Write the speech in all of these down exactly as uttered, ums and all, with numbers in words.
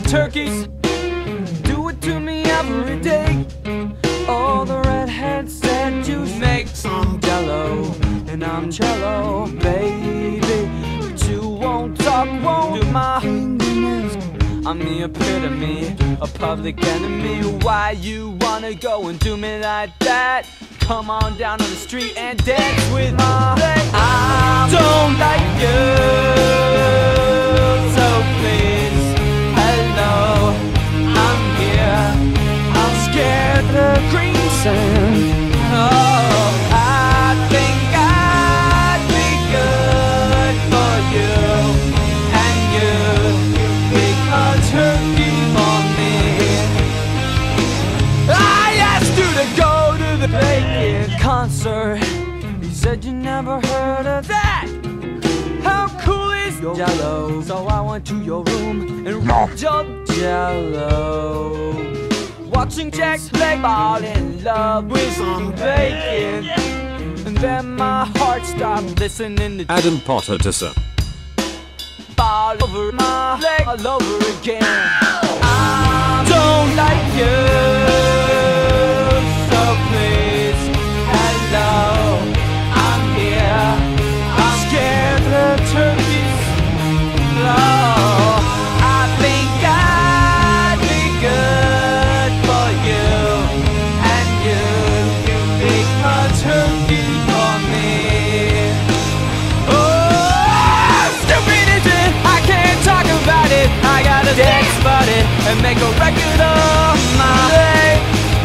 turkeys do it to me every day. All the redheads said you make some jello, and I'm cello, baby. But you won't talk, won't do my fingernails. I'm the epitome, a public enemy. Why you wanna go and do me like that? Come on down on the street and dance with me. I don't like you, so please, hello, I'm here. I'm scared of the green sand. Oh, I think I'd be good for you, and you pick a turkey for me. I asked you to go to the bacon concert. You said you never heard of that. How cool is your jello? So I went to your room and rolled your jello, watching Jack play, fall in love with some bacon. And then my heart stopped listening to Adam Potter to sir. Fall over my leg all over again. I don't like you, so please, hello, I'm here. I'm scared of turkeys. Oh, I think I'd be good for you, and you pick a turkey for me. Oh, stupid is it? I can't talk about it. I gotta dance about it and make a record of my day.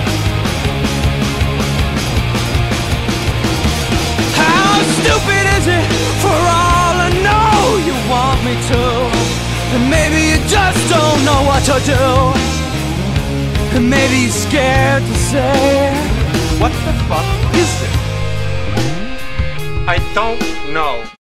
How stupid is it? For all I know, you want me to, and maybe you just don't know what to do, and maybe you're scared to say, What the fuck is this? I don't know.